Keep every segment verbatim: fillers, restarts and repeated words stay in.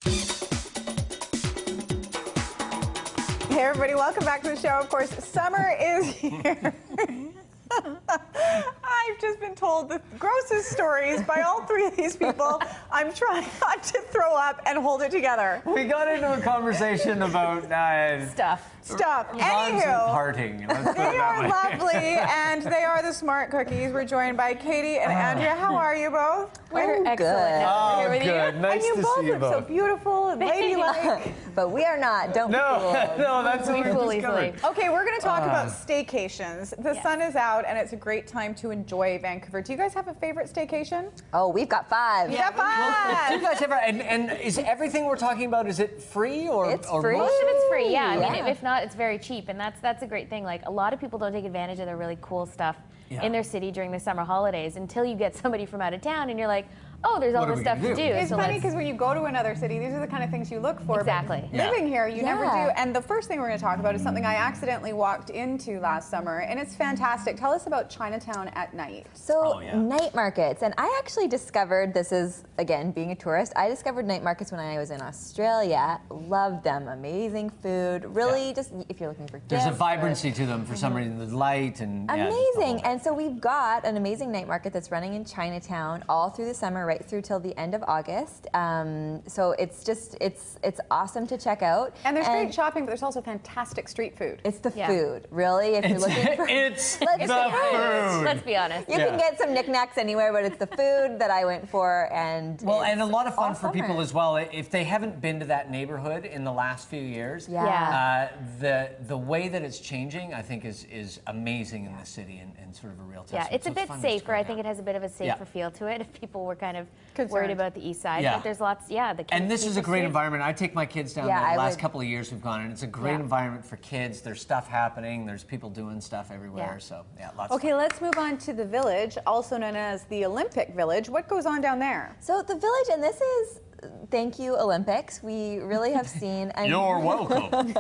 Hey everybody, welcome back to the show. Of course, summer is here. I've just been told the grossest stories by all three of these people. I'm trying not to throw up and hold it together. We got into a conversation about uh, stuff. Stuff. Rhymes Anywho, with parting. Let's put it they that are way. lovely, and they are the Smart Cookies. We're joined by Katie and Andrea. How are you both? We're Oh, excellent. good. Now Oh, we're here with good. you. Nice and you to both see you look so both. beautiful and ladylike. But we are not. Don't No, be fooled. no, that's what We we fool discovered. easily. Okay, we're going to talk Uh. about staycations. The Yes. sun is out, and it's a great time to enjoy Vancouver. Do you guys have a favorite staycation? Oh, we've got five. You got Do five. you guys ever, and, and is everything we're talking about, is it free or It's or free. most Most of of it? it's free, yeah. I mean, Yeah. if not, it's very cheap, and that's that's a great thing. Like a lot of people don't take advantage of the really cool stuff Yeah. in their city during the summer holidays until you get somebody from out of town, and you're like, oh, there's all What are this we stuff gonna to do? do. It's so funny let's- because when you go to another city, these are the kind of things you look for. but Exactly. Yeah. Living here, you never Yeah. do. And the first thing we're going to talk about is something I accidentally walked into last summer, and it's fantastic. Tell us about Chinatown at night. So Oh, yeah. night markets, and I actually discovered this is again being a tourist. I discovered night markets when I was in Australia. Loved them. Amazing food. Really, Yeah. just if you're looking for There's a gifts or- vibrancy to them for some reason, the light and yeah, just the whole Amazing. bit. And so we've got an amazing night market that's running in Chinatown all through the summer, right through till the end of August. Um, so it's just it's it's awesome to check out. And there's great shopping, but there's also fantastic street food. It's the Yeah. food, really. If you're It's, looking for, it's Let's the be honest. food. Let's be honest. you Yeah. can get some knickknacks anywhere, but it's the food that I went for, and Well, it's and a lot of fun all for people summer. as well. If they haven't been to that neighborhood in the last few years, Yeah. Yeah. uh, the the way that it's changing, I think, is is amazing in the city and, and sort of a real testament. Yeah, it's So a bit fun to safer. go I think down. it has a bit of a safer Yeah. feel to it if people were kind of Concerned. worried about the east side. Yeah. But there's lots, yeah. The And this is a people great street- environment. I take my kids down Yeah, there the I last would- couple of years we've gone, and it's a great Yeah. environment for kids. There's stuff happening. There's people doing stuff everywhere. Yeah. So yeah, lots. Okay, of fun. let's move on to the Village, also known as the Olympic Village. What goes on down there? So the village, and this is thank you Olympics. We really have seen, and You're welcome.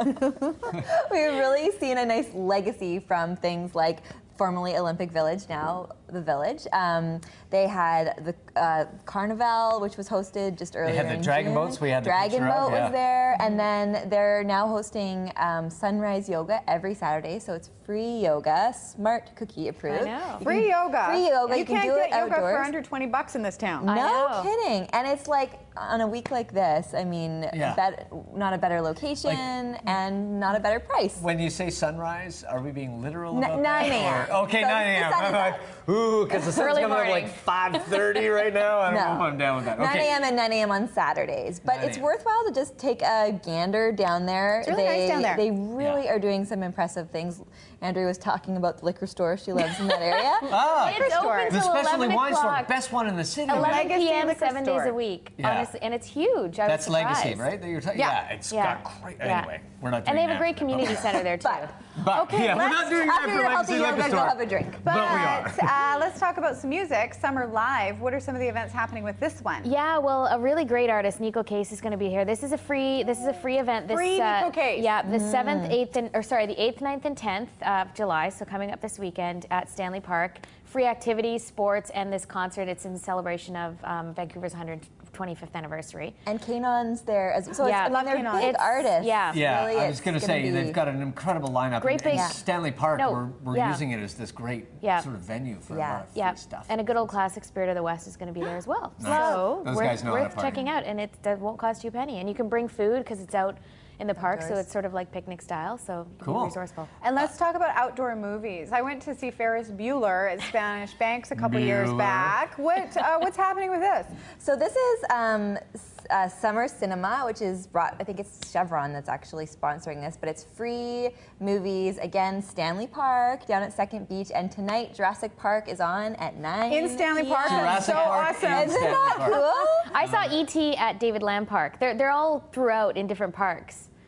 we've really seen a nice legacy from things like formerly Olympic Village, now the Village. Um, they had the uh, Carnival, which was hosted just earlier. had the in dragon June. boats we had the Dragon picture of, boat yeah. was there, and then they're now hosting um, sunrise yoga every Saturday. So it's free yoga, Smart Cookie approved. I know. You Free can- yoga. Free yoga. You, You, can can't do get it yoga outdoors. for under twenty bucks in this town. I No know. kidding. And it's like on a week like this, I mean, Yeah. bet, not a better location and not a better price. When you say sunrise, are we being literal N- about nine that? a m. Or- Okay, So nine the a m. sun I'm is like, ooh, because the sun's Early coming up morning. like five thirty right now. I don't know if I'm down with that. nine Okay. a m and nine a m on Saturdays. But nine it's a m. worthwhile to just take a gander down there. It's really they, nice down there. They really Yeah. are doing some impressive things. Andrea was talking about the liquor store she loves in that area. Ah, It's store. open the till specialty eleven wine store, o'clock. best one in the city. man. eleven Legacy p m liquor seven days store. a week, Yeah. honestly, and it's huge. I was That's Legacy, surprised. right? That you're talking. Yeah. it's Yeah. got great. Yeah. Anyway, we're not. And they doing have a great that. community center there too. But But Okay, yeah, we're let's- not doing that after for all Legacy the Liquor yoga, go Store. have a drink. But we are. uh, let's talk about some music. Summer Live. What are some of the events happening with this one? Yeah, well, a really great artist, Nico Case, is going to be here. This is a free. This is a free event. This, Free uh, Nico Case. Yeah, the seventh, eighth, and or sorry, the eighth, ninth, and tenth of July. So coming up this weekend at Stanley Park. Free activities, sports, and this concert. It's in celebration of um, Vancouver's one hundred twenty-fifth anniversary. And Kanon's there. As, so Yeah. it's, I mean, Love they're Kanon. big It's- artists. yeah. Yeah, Really, I was it's going to gonna say be- they've got an incredible lineup. Great and, and big- Stanley Park. No, we're we're yeah. using it as this great Yeah. sort of venue for Yeah. a lot of free Yeah, stuff. and a good old classic Spirit of the West is going to be there as well. Nice. So Those worth, guys know how to worth party. checking out, and it that won't cost you a penny. And you can bring food because it's out in the park, so Outdoors. it's sort of like picnic style. So you can Cool. be resourceful. And let's talk about outdoor movies. I went to see Ferris Bueller at Spanish Banks a couple years Bueller. back. What uh, what's happening with this? So this is um, s- uh, Summer Cinema, which is brought, I think it's Chevron that's actually sponsoring this, but it's free movies. Again, Stanley Park down at Second Beach, and tonight Jurassic Park is on at nine. In Stanley Park. p m. That's Jurassic so Park awesome. and Isn't Stanley that Park. cool? I saw E T at David Lamb Park. They're they're all throughout in different parks.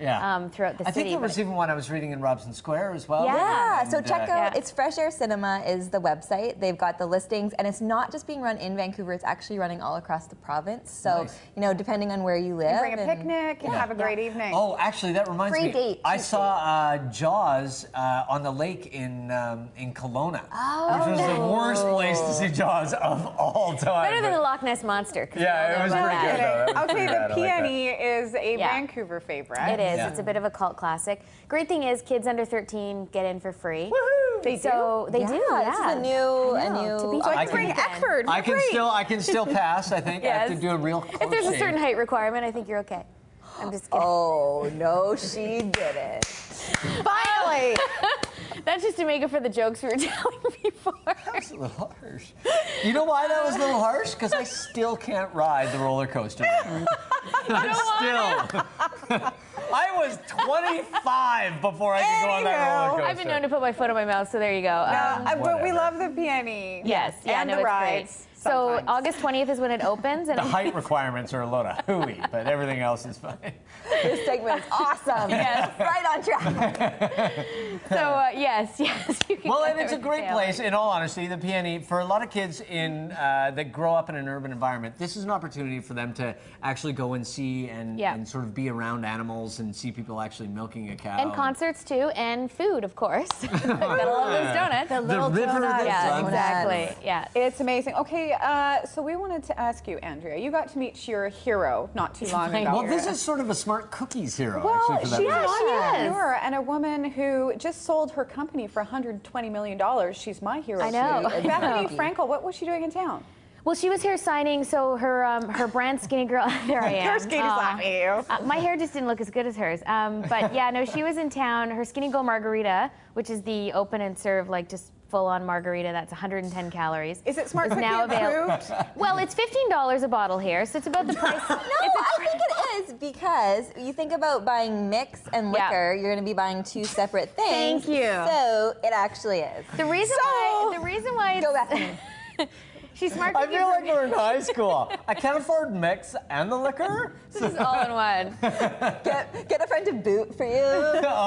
Yeah. um, throughout the I city. think there was but- even one I was reading in Robson Square as well. Yeah. Yeah, so And, check uh, out, Yeah. it's Fresh Air Cinema is the website. They've got the listings, and it's not just being run in Vancouver, it's actually running all across the province. So, Nice. you know, depending on where you live. Bring a and- picnic and Yeah. have a great evening. Oh, actually, that reminds Free me. date, I free saw uh, Jaws uh, on the lake in um, in Kelowna, Oh, which was the no. worst place to see Jaws of all time. Better than but- the Loch Ness Monster. 'cause Yeah, we all it was know about pretty that. good, though. That was I'll tell pretty you, bad. the I like that. Peony is a Yeah. Vancouver favorite. It is. Yeah. It's a bit of a cult classic. Great thing is, kids under thirteen get in for free. They So they yeah, do. Yeah. this is a new, I a know, new. to be So I I can bring can- Eckford. I can Great. still I can still pass. I think I have to Yes. do a real. If there's a close certain shave. height requirement, I think you're okay. I'm just kidding. Oh, no, she didn't. Finally. That's just to make it for the jokes we were telling before. That's a little harsh. You know why that was a little harsh? Because I still can't ride the roller coaster. I still. I was twenty-five before I could go on that Anyhow, roller coaster. I've been known to put my foot on my mouth, so there you go. Uh, Um, uh, but we whatever. love the Peony. yes, yeah, and no, the it's rides. great. So sometimes. August twentieth is when it opens, and The height requirements are a load of hooey, but everything else is fine. This segment is awesome. Yes. Right on track. so uh, yes, yes. You can Well, get and it's a there with great Taylor. place, in all honesty, the P N E. For a lot of kids in uh, that grow up in an urban environment, this is an opportunity for them to actually go and see and, Yeah. and sort of be around animals and see people actually milking a cow. And concerts too, and food, of course. Gotta love those donuts. The little river donuts. that Yeah, donuts. exactly. Yeah. It's amazing. Okay, uh, so we wanted to ask you, Andrea. You got to meet your hero not too long ago. Well, this is sort of a smart cookies hero, Well, actually, for that she's reason. an Yes. entrepreneur and a woman who just sold her company for one hundred twenty million dollars. She's my hero. I know. too. Bethany Frankel, what was she doing in town? Well, she was here signing, so her um, her brand Skinny Girl. There I am. Here's Katie's Aw. laughing at you. Uh, my hair just didn't look as good as hers. Um, but yeah, no, she was in town. Her Skinny Girl Margarita, which is the open and serve, like just full-on margarita. That's one hundred ten calories. Is it Smart is Cookie now avail- approved? Well, it's fifteen dollars a bottle here, so it's about the price. No, I think it is because you think about buying mix and Yeah. liquor, you're going to be buying two separate things. Thank you. So it actually is. The reason why the reason why it's, Go Bethany. she's smart. I Cookie feel for like me. we're in high school. I can't afford mix and the liquor. This is all in one. Get, get a friend to boot for you.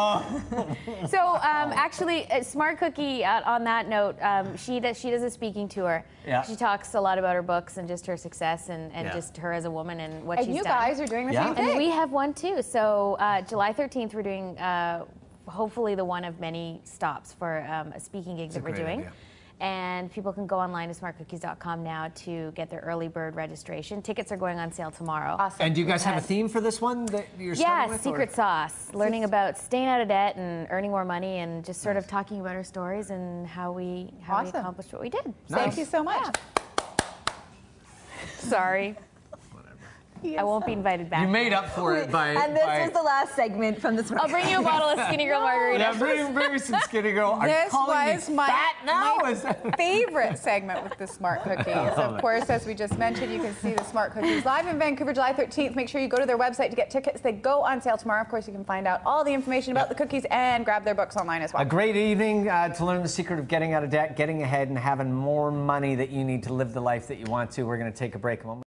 So um, actually, uh, Smart Cookie. Uh, on that note, um, she does she does a speaking tour. Yeah. She talks a lot about her books and just her success and, and Yeah. just her as a woman and what And she's you done. guys are doing the Yeah. same thing. And we have one too. So uh, July thirteenth, we're doing uh, hopefully the one of many stops for um, a speaking gig that a we're great doing. idea. And people can go online to smart cookies dot com now to get their early bird registration. Tickets are going on sale tomorrow. Awesome. And do you guys have a Yes. theme for this one that you're Yeah, starting with? secret or? sauce. Learning about staying out of debt and earning more money, and just sort of talking about our stories and how we how we Awesome. accomplished what we did. Nice. Thank you so much. Sorry, I won't be invited back. You made up for it by. And this by was the last segment from this. I'll bring you a bottle of Skinny Girl Margarita. yeah, bring, bring me some skinny girl. Are you This calling was me my, fat now? my Is that- favorite segment with the Smart Cookies. Of course, as we just mentioned, you can see the Smart Cookies live in Vancouver July thirteenth. Make sure you go to their website to get tickets. They go on sale tomorrow. Of course, you can find out all the information about the cookies and grab their books online as well. A great evening uh, to learn the secret of getting out of debt, getting ahead, and having more money that you need to live the life that you want to. We're going to take a break a moment.